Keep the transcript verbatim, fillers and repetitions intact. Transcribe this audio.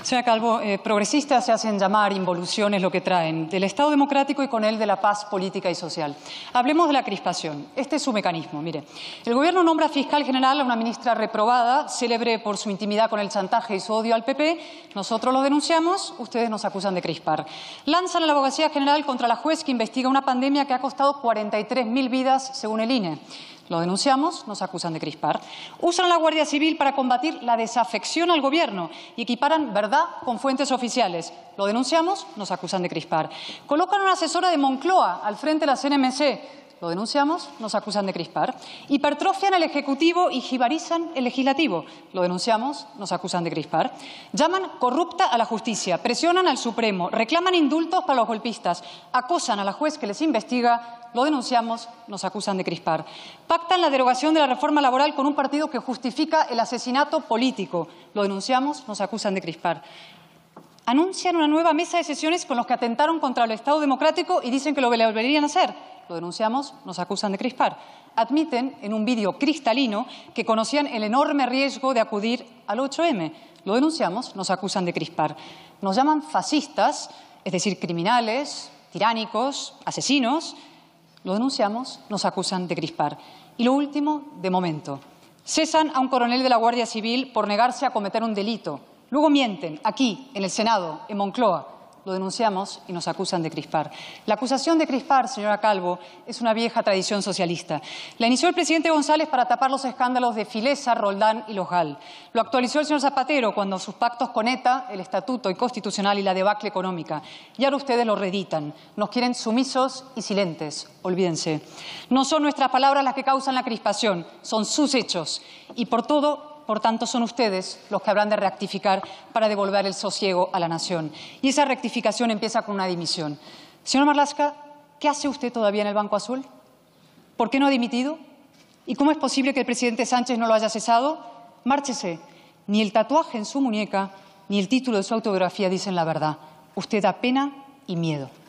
Señora Calvo, eh, progresistas se hacen llamar, involuciones lo que traen, del Estado democrático y con él de la paz política y social. Hablemos de la crispación. Este es su mecanismo. Mire, el Gobierno nombra fiscal general a una ministra reprobada, célebre por su intimidad con el chantaje y su odio al P P. Nosotros lo denunciamos, ustedes nos acusan de crispar. Lanzan a la Abogacía General contra la juez que investiga una pandemia que ha costado cuarenta y tres mil vidas, según el I N E. Lo denunciamos, nos acusan de crispar. Usan a la Guardia Civil para combatir la desafección al Gobierno y equiparan verdad con fuentes oficiales. Lo denunciamos, nos acusan de crispar. Colocan a una asesora de Moncloa al frente de la C N M C. Lo denunciamos, nos acusan de crispar. Hipertrofian el Ejecutivo y jibarizan el Legislativo. Lo denunciamos, nos acusan de crispar. Llaman corrupta a la justicia, presionan al Supremo, reclaman indultos para los golpistas, acosan a la juez que les investiga. Lo denunciamos, nos acusan de crispar. Pactan la derogación de la reforma laboral con un partido que justifica el asesinato político. Lo denunciamos, nos acusan de crispar. Anuncian una nueva mesa de sesiones con los que atentaron contra el Estado democrático y dicen que lo volverían a hacer. Lo denunciamos, nos acusan de crispar. Admiten en un vídeo cristalino que conocían el enorme riesgo de acudir al ocho eme. Lo denunciamos, nos acusan de crispar. Nos llaman fascistas, es decir, criminales, tiránicos, asesinos. Lo denunciamos, nos acusan de crispar. Y lo último, de momento, cesan a un coronel de la Guardia Civil por negarse a cometer un delito. Luego mienten, aquí, en el Senado, en Moncloa. Lo denunciamos y nos acusan de crispar. La acusación de crispar, señora Calvo, es una vieja tradición socialista. La inició el presidente González para tapar los escándalos de Filesa, Roldán y Los Gal. Lo actualizó el señor Zapatero cuando sus pactos con ETA, el Estatuto Inconstitucional y la debacle económica. Y ahora ustedes lo reeditan. Nos quieren sumisos y silentes. Olvídense. No son nuestras palabras las que causan la crispación, son sus hechos. Y por todo, por tanto, son ustedes los que habrán de rectificar para devolver el sosiego a la nación. Y esa rectificación empieza con una dimisión. Señor Marlaska, ¿qué hace usted todavía en el Banco Azul? ¿Por qué no ha dimitido? ¿Y cómo es posible que el presidente Sánchez no lo haya cesado? Márchese. Ni el tatuaje en su muñeca, ni el título de su autobiografía dicen la verdad. Usted da pena y miedo.